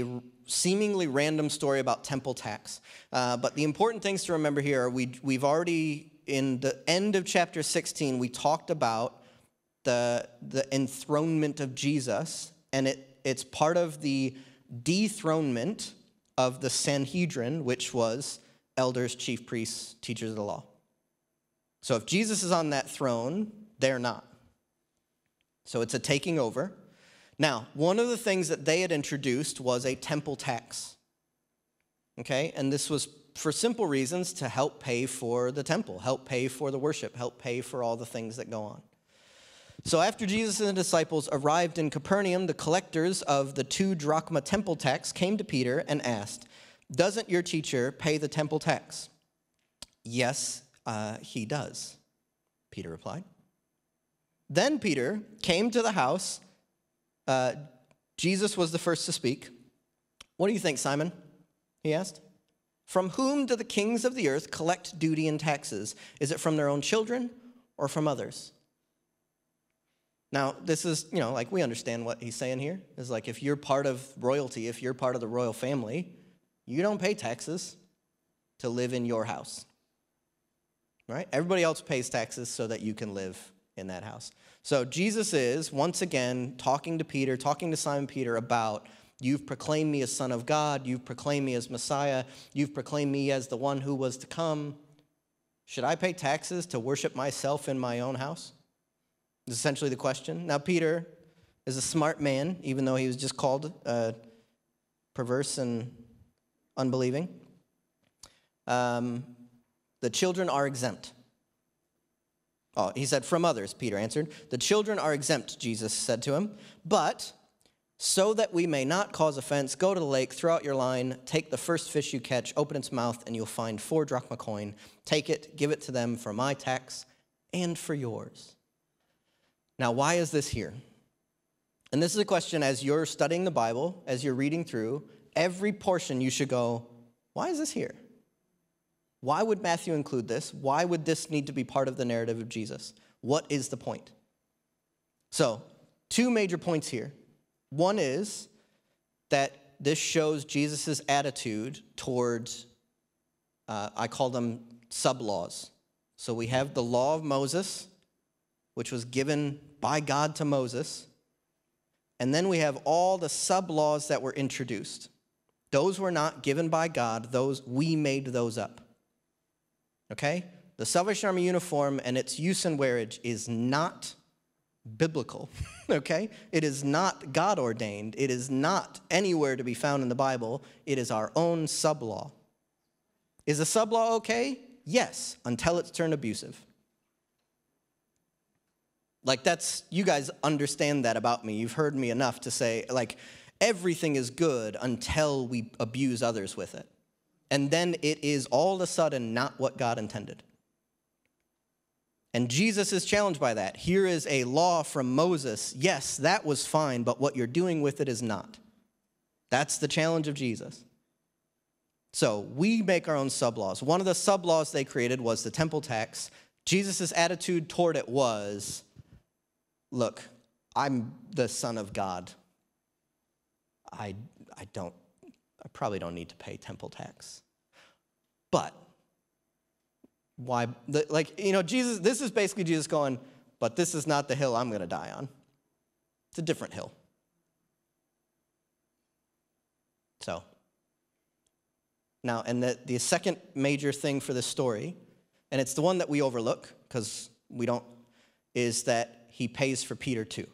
seemingly random story about temple tax. But the important things to remember here are we've already, in the end of chapter 16, we talked about the enthronement of Jesus, and it's part of the dethronement of the Sanhedrin, which was elders, chief priests, teachers of the law. So if Jesus is on that throne, they're not. So it's a taking over. Now, one of the things that they had introduced was a temple tax. Okay? And this was for simple reasons to help pay for the temple, help pay for the worship, help pay for all the things that go on. So after Jesus and the disciples arrived in Capernaum, the collectors of the 2 drachma temple tax came to Peter and asked, "Doesn't your teacher pay the temple tax?" "Yes, he does," Peter replied. Then Peter came to the house. Jesus was the first to speak. "What do you think, Simon?" he asked. "From whom do the kings of the earth collect duty and taxes? Is it from their own children or from others?" Now, this is, like we understand what he's saying here. It's like if you're part of royalty, if you're part of the royal family, you don't pay taxes to live in your house. Right? Everybody else pays taxes so that you can live in that house. So Jesus is, once again, talking to Peter, talking to Simon Peter about, you've proclaimed me as Son of God, you've proclaimed me as Messiah, you've proclaimed me as the one who was to come. Should I pay taxes to worship myself in my own house? Is essentially the question. Now, Peter is a smart man, even though he was just called perverse and unbelieving. The children are exempt. Oh, he said, "From others," Peter answered. "The children are exempt," Jesus said to him. "But so that we may not cause offense, go to the lake, throw out your line, take the first fish you catch, open its mouth, and you'll find 4 drachma coin. Take it, give it to them for my tax and for yours." Now, why is this here? And this is a question as you're studying the Bible, as you're reading through, every portion you should go, why is this here? Why would Matthew include this? Why would this need to be part of the narrative of Jesus? What is the point? So, 2 major points here. One is that this shows Jesus' attitude towards, I call them sub-laws. So we have the law of Moses, which was given by God to Moses. And then we have all the sub-laws that were introduced. Those were not given by God. We made those up. Okay? The Salvation Army uniform and its use and wearage is not biblical. Okay? It is not God-ordained. It is not anywhere to be found in the Bible. It is our own sub-law. Is a sub-law okay? Yes, until it's turned abusive. Like you guys understand that about me. You've heard me enough to say, everything is good until we abuse others with it. And then it is all of a sudden not what God intended. And Jesus is challenged by that. Here is a law from Moses. Yes, that was fine, but what you're doing with it is not. That's the challenge of Jesus. So we make our own sub-laws. One of the sub-laws they created was the temple tax. Jesus' attitude toward it was, look, I'm the Son of God. I probably don't need to pay temple tax. But why? Jesus, this is basically Jesus going, but this is not the hill I'm going to die on. It's a different hill. So, now, and the second major thing for this story, and it's the one that we overlook because we don't, is that he pays for Peter too.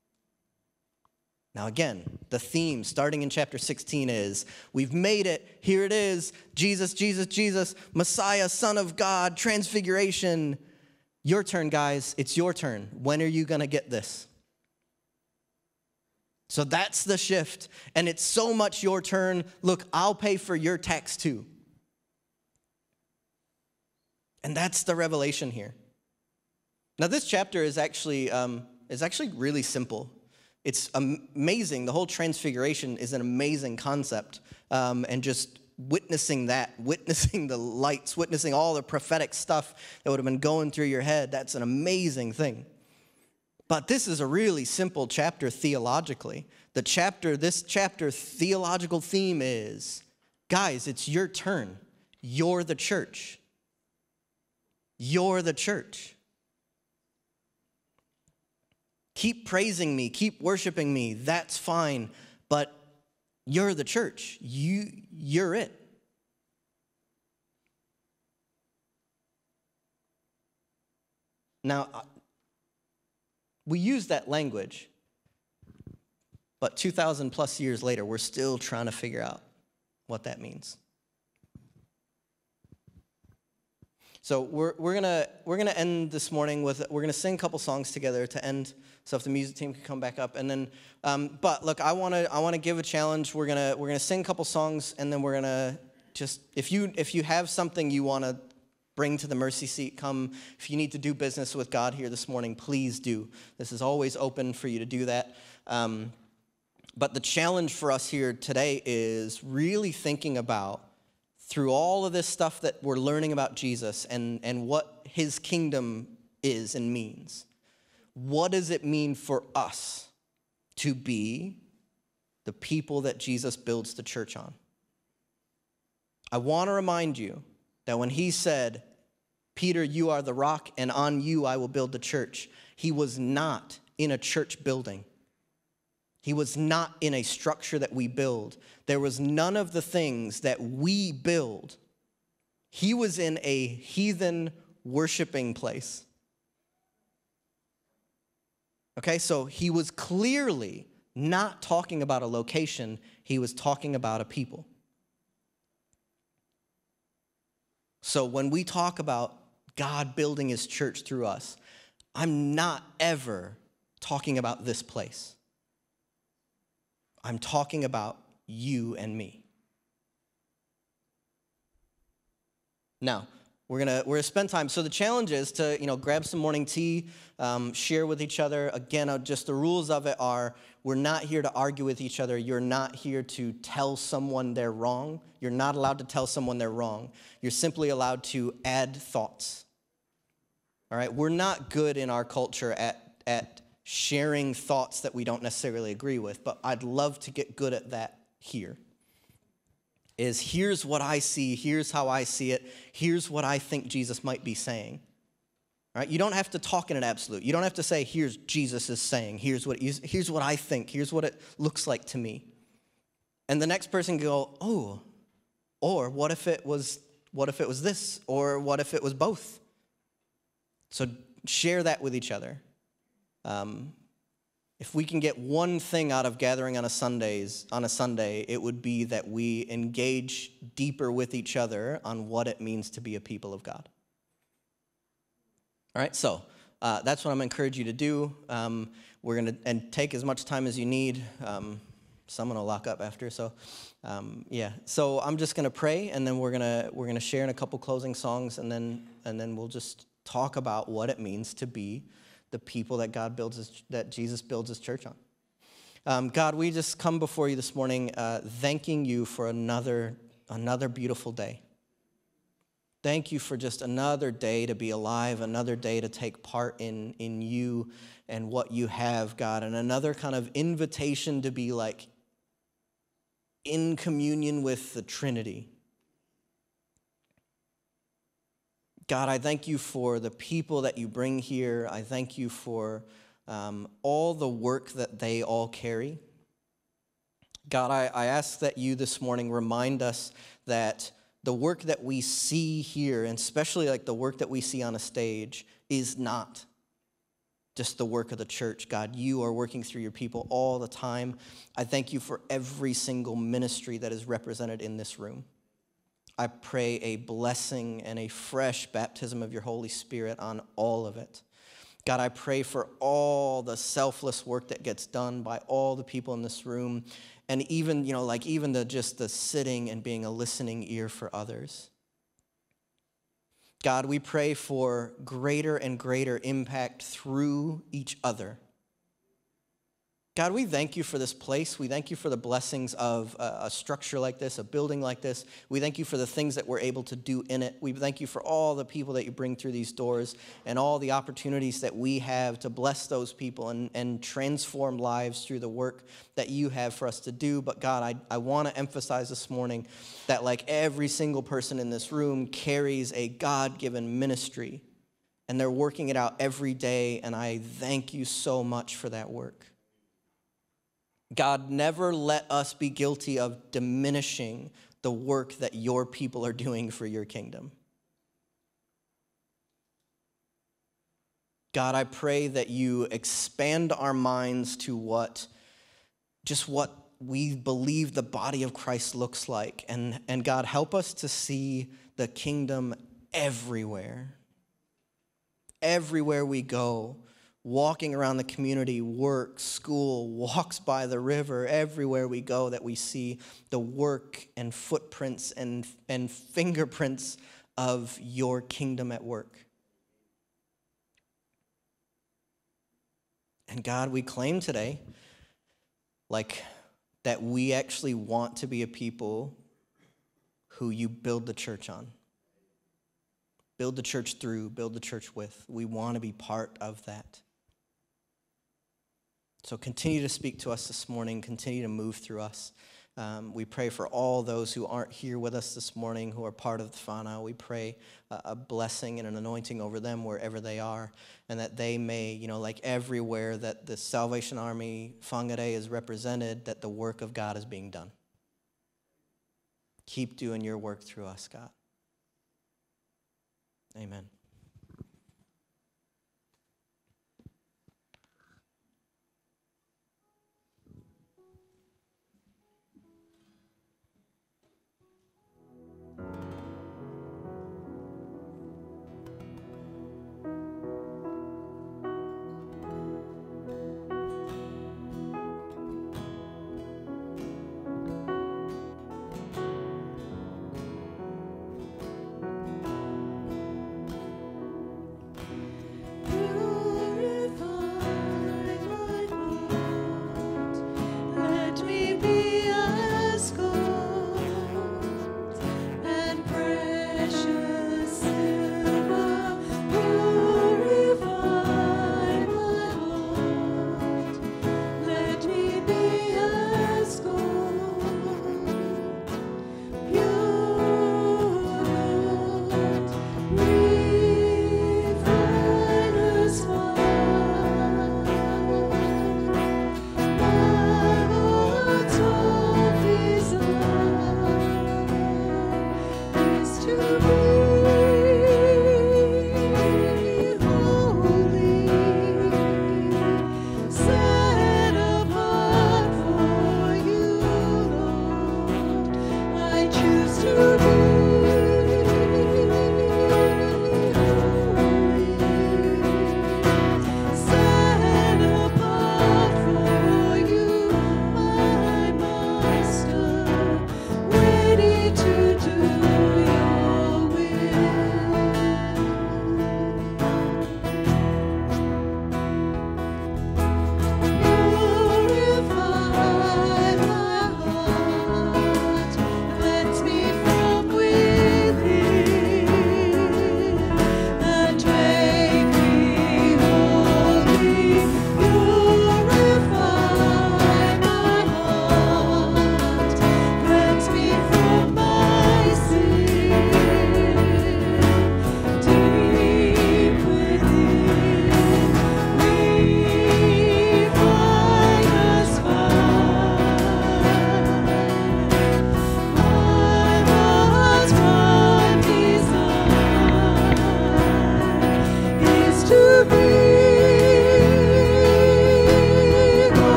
Now again, the theme starting in chapter 16 is, we've made it, here it is, Jesus, Jesus, Jesus, Messiah, Son of God, transfiguration. Your turn, guys, it's your turn. When are you going to get this? So that's the shift, and it's so much your turn. Look, I'll pay for your tax too. And that's the revelation here. Now this chapter is actually really simple. It's amazing. The whole transfiguration is an amazing concept. And just witnessing that, witnessing the lights, witnessing all the prophetic stuff that would have been going through your head, that's an amazing thing. But this is a really simple chapter theologically. This chapter theological theme is, guys, it's your turn. You're the church. You're the church. Keep praising me, keep worshiping me, that's fine, but you're the church. You're it. Now, we use that language, but 2,000 plus years later, we're still trying to figure out what that means. So we're gonna end this morning with, we're gonna sing a couple songs together to end. So if the music team could come back up, and then, but look, I wanna give a challenge. We're gonna sing a couple songs, and then we're gonna just, if you have something you wanna bring to the mercy seat, come. If you need to do business with God here this morning, please do. This is always open for you to do that. But the challenge for us here today is really thinking about, through all of this stuff that we're learning about Jesus and what his kingdom is and means, what does it mean for us to be the people that Jesus builds the church on? I want to remind you that when he said, Peter, you are the rock, and on you I will build the church, he was not in a church building. He was not in a structure that we build. There was none of the things that we build. He was in a heathen worshiping place. Okay, so he was clearly not talking about a location. He was talking about a people. So when we talk about God building his church through us, I'm not ever talking about this place. I'm talking about you and me. Now, we're gonna spend time. So the challenge is to grab some morning tea, share with each other. Again, just the rules of it are: we're not here to argue with each other. You're not here to tell someone they're wrong. You're not allowed to tell someone they're wrong. You're simply allowed to add thoughts. All right, we're not good in our culture at sharing thoughts that we don't necessarily agree with, but I'd love to get good at that here. Here's what I see, here's how I see it, here's what I think Jesus might be saying. All right, you don't have to talk in an absolute. You don't have to say, here's Jesus is saying, here's what I think, here's what it looks like to me. And the next person can go, oh, or what if it was this, or what if it was both? So share that with each other. If we can get one thing out of gathering on a Sunday, it would be that we engage deeper with each other on what it means to be a people of God. All right, so that's what I'm encouraging you to do. We're going to take as much time as you need. Someone will lock up after, so yeah. So I'm just going to pray, and then we're gonna share in a couple closing songs, and then we'll just talk about what it means to be the people that that Jesus builds his church on. God, we just come before you this morning, thanking you for another beautiful day. Thank you for just another day to be alive, another day to take part in you and what you have, God, and another kind of invitation to be like in communion with the Trinity. God, I thank you for the people that you bring here. I thank you for all the work that they all carry. God, I ask that you this morning remind us that the work that we see here, and especially like the work that we see on a stage, is not just the work of the church. God, you are working through your people all the time. I thank you for every single ministry that is represented in this room. I pray a blessing and a fresh baptism of your Holy Spirit on all of it. God, I pray for all the selfless work that gets done by all the people in this room, and even, even the sitting and being a listening ear for others. God, we pray for greater and greater impact through each other. God, we thank you for this place. We thank you for the blessings of a structure like this, a building like this. We thank you for the things that we're able to do in it. We thank you for all the people that you bring through these doors and all the opportunities that we have to bless those people and transform lives through the work that you have for us to do. But God, I want to emphasize this morning that like every single person in this room carries a God-given ministry, and they're working it out every day, and I thank you so much for that work. God, never let us be guilty of diminishing the work that your people are doing for your kingdom. God, I pray that you expand our minds to what we believe the body of Christ looks like. And God, help us to see the kingdom everywhere. Everywhere we go. Walking around the community, work, school, walks by the river, everywhere we go, that we see the work and footprints and fingerprints of your kingdom at work. And God, we claim today, like, that we actually want to be a people who you build the church on. Build the church through, build the church with. We want to be part of that. So continue to speak to us this morning. Continue to move through us. We pray for all those who aren't here with us this morning, who are part of the whanau. We pray a blessing and an anointing over them wherever they are, and that they may, like everywhere that the Salvation Army Whangarei is represented, that the work of God is being done. Keep doing your work through us, God. Amen.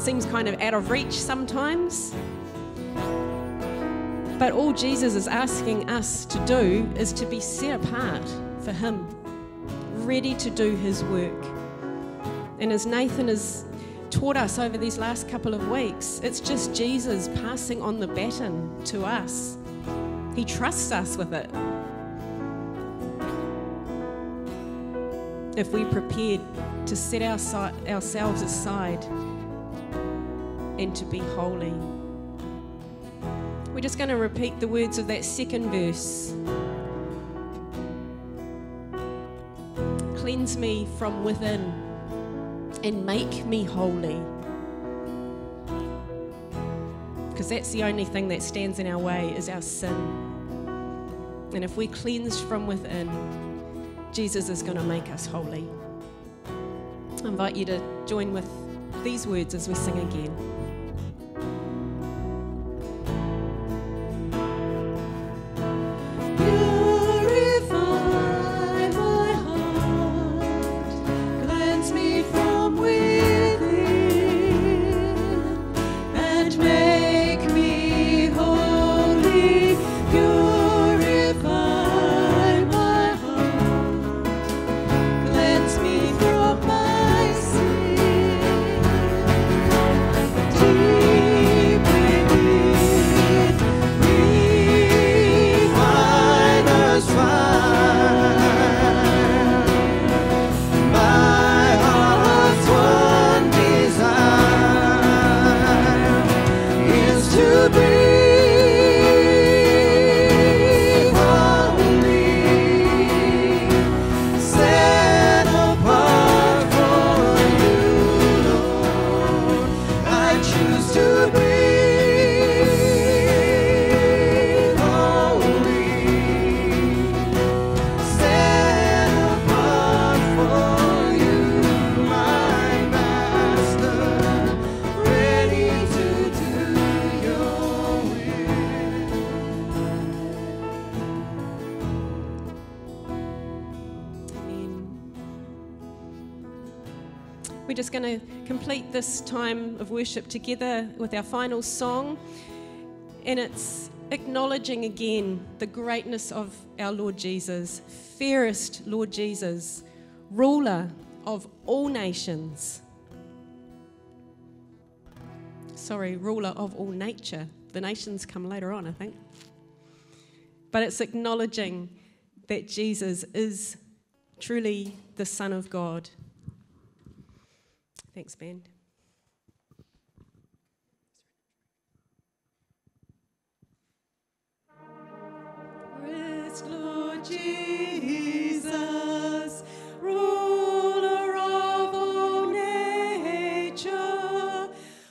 seems kind of out of reach sometimes. But all Jesus is asking us to do is to be set apart for him, ready to do his work. And as Nathan has taught us over these last couple of weeks, it's just Jesus passing on the baton to us. He trusts us with it. If we're prepared to set ourselves aside and to be holy. We're just going to repeat the words of that second verse. Cleanse me from within and make me holy. Because that's the only thing that stands in our way is our sin. And if we're cleansed from within, Jesus is going to make us holy. I invite you to join with these words as we sing again. We're just going to complete this time of worship together with our final song, and it's acknowledging again the greatness of our Lord Jesus, fairest Lord Jesus, ruler of all nations. Sorry, ruler of all nature. The nations come later on, I think. But it's acknowledging that Jesus is truly the Son of God. Thanks, band. Rest, Lord Jesus, ruler of all nature.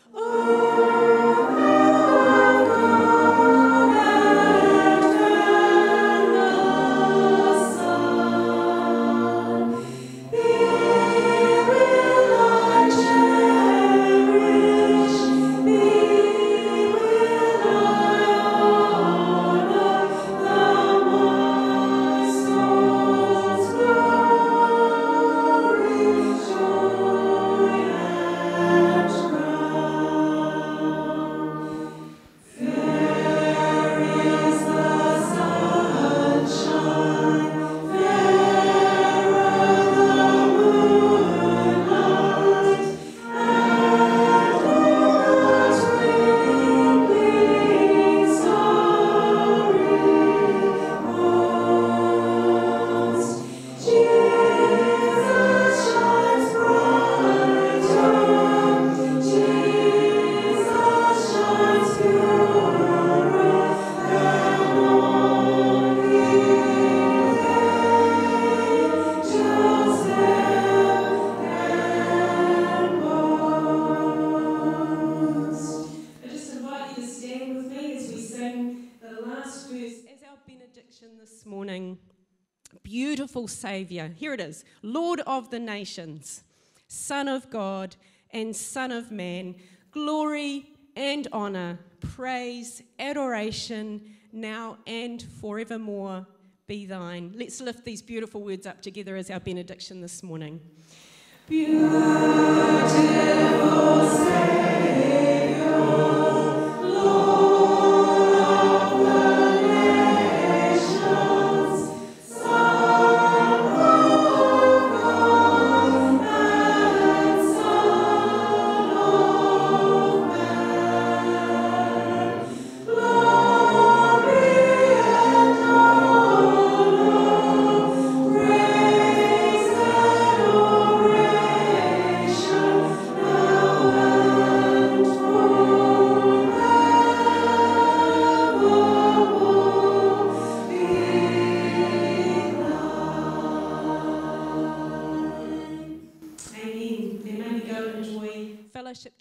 This morning, beautiful Saviour. Here it is, Lord of the nations, Son of God and Son of man, glory and honour, praise, adoration, now and forevermore be thine. Let's lift these beautiful words up together as our benediction this morning. Beautiful Saviour.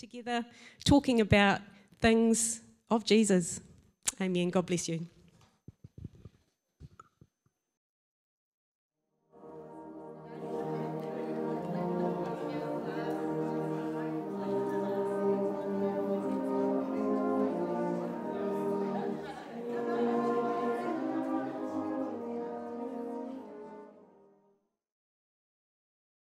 together, talking about things of Jesus. Amen. God bless you.